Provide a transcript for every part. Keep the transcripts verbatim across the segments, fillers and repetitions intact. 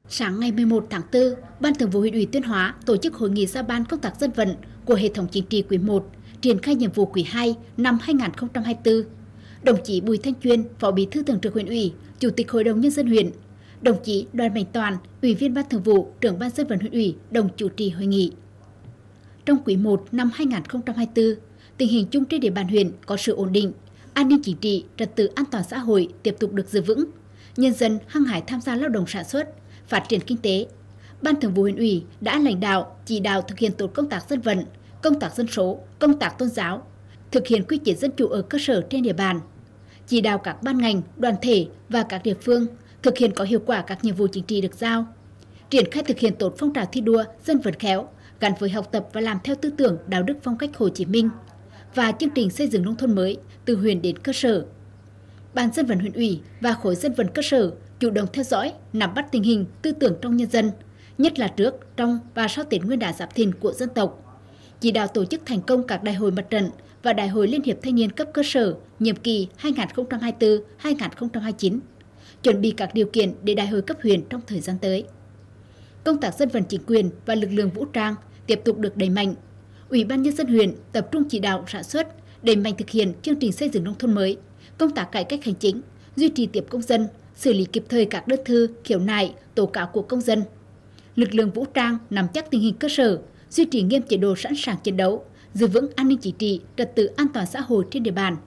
Sáng ngày mười một tháng tư, Ban Thường vụ Huyện ủy Tuyên Hóa tổ chức hội nghị giao ban công tác dân vận của hệ thống chính trị quý một, triển khai nhiệm vụ quý hai năm hai nghìn không trăm hai mươi tư. Đồng chí Bùi Thanh Chuyên, Phó Bí thư Thường trực Huyện ủy, Chủ tịch Hội đồng Nhân dân huyện, đồng chí Đoàn Mạnh Toàn, Ủy viên Ban Thường vụ, Trưởng Ban Dân vận Huyện ủy đồng chủ trì hội nghị. Trong quý một năm hai nghìn không trăm hai mươi tư, tình hình chung trên địa bàn huyện có sự ổn định, an ninh chính trị, trật tự an toàn xã hội tiếp tục được giữ vững, nhân dân hăng hái tham gia lao động sản xuất, phát triển kinh tế. Ban Thường vụ Huyện ủy đã lãnh đạo, chỉ đạo thực hiện tốt công tác dân vận, công tác dân số, công tác tôn giáo, thực hiện quy chế dân chủ ở cơ sở trên địa bàn, chỉ đạo các ban ngành, đoàn thể và các địa phương thực hiện có hiệu quả các nhiệm vụ chính trị được giao, triển khai thực hiện tốt phong trào thi đua dân vận khéo gắn với học tập và làm theo tư tưởng đạo đức phong cách Hồ Chí Minh và chương trình xây dựng nông thôn mới từ huyện đến cơ sở. Ban Dân vận Huyện ủy và khối dân vận cơ sở chủ động theo dõi, nắm bắt tình hình tư tưởng trong nhân dân, nhất là trước, trong và sau Tết Nguyên đán Giáp Thìn của dân tộc. Chỉ đạo tổ chức thành công các đại hội mặt trận và đại hội Liên hiệp Thanh niên cấp cơ sở nhiệm kỳ hai nghìn không trăm hai mươi tư đến hai nghìn không trăm hai mươi chín, chuẩn bị các điều kiện để đại hội cấp huyện trong thời gian tới. Công tác dân vận chính quyền và lực lượng vũ trang tiếp tục được đẩy mạnh. Ủy ban Nhân dân huyện tập trung chỉ đạo sản xuất, đẩy mạnh thực hiện chương trình xây dựng nông thôn mới, công tác cải cách hành chính, duy trì tiếp công dân, xử lý kịp thời các đơn thư, khiếu nại, tố cáo của công dân. Lực lượng vũ trang nắm chắc tình hình cơ sở, duy trì nghiêm chế độ sẵn sàng chiến đấu, giữ vững an ninh chính trị, trật tự an toàn xã hội trên địa bàn.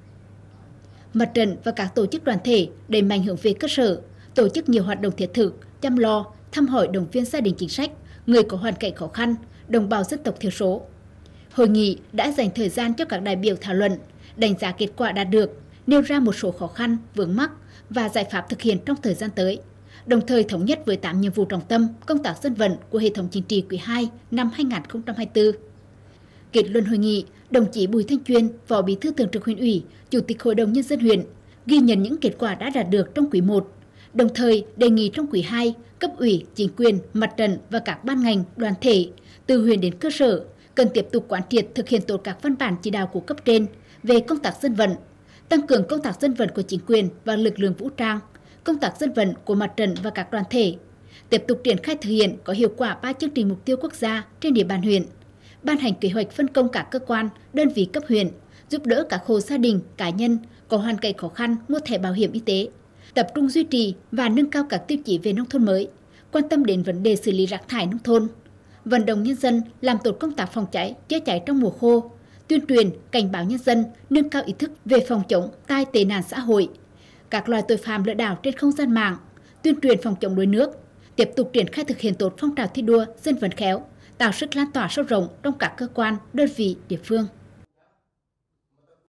Mặt trận và các tổ chức đoàn thể đẩy mạnh hướng về cơ sở, tổ chức nhiều hoạt động thiết thực, chăm lo, thăm hỏi động viên gia đình chính sách, người có hoàn cảnh khó khăn, đồng bào dân tộc thiểu số. Hội nghị đã dành thời gian cho các đại biểu thảo luận, đánh giá kết quả đạt được, nêu ra một số khó khăn, vướng mắc và giải pháp thực hiện trong thời gian tới, đồng thời thống nhất với tám nhiệm vụ trọng tâm công tác dân vận của hệ thống chính trị quý hai năm hai nghìn không trăm hai mươi tư. Kết luận hội nghị, đồng chí Bùi Thanh Chuyên, Phó Bí thư Thường trực Huyện ủy, Chủ tịch Hội đồng Nhân dân huyện ghi nhận những kết quả đã đạt được trong quý một, đồng thời đề nghị trong quý hai, cấp ủy, chính quyền, mặt trận và các ban ngành, đoàn thể từ huyện đến cơ sở cần tiếp tục quán triệt thực hiện tốt các văn bản chỉ đạo của cấp trên về công tác dân vận, tăng cường công tác dân vận của chính quyền và lực lượng vũ trang, công tác dân vận của mặt trận và các đoàn thể, tiếp tục triển khai thực hiện có hiệu quả ba chương trình mục tiêu quốc gia trên địa bàn huyện, ban hành kế hoạch phân công các cơ quan, đơn vị cấp huyện, giúp đỡ các hộ gia đình, cá nhân có hoàn cảnh khó khăn mua thẻ bảo hiểm y tế, tập trung duy trì và nâng cao các tiêu chí về nông thôn mới, quan tâm đến vấn đề xử lý rác thải nông thôn, vận động nhân dân làm tốt công tác phòng cháy, chữa cháy trong mùa khô, tuyên truyền, cảnh báo nhân dân nâng cao ý thức về phòng chống tai tệ nạn xã hội, các loại tội phạm lừa đảo trên không gian mạng, tuyên truyền phòng chống đuối nước, tiếp tục triển khai thực hiện tốt phong trào thi đua dân vận khéo, tạo sức lan tỏa sâu rộng trong các cơ quan, đơn vị, địa phương.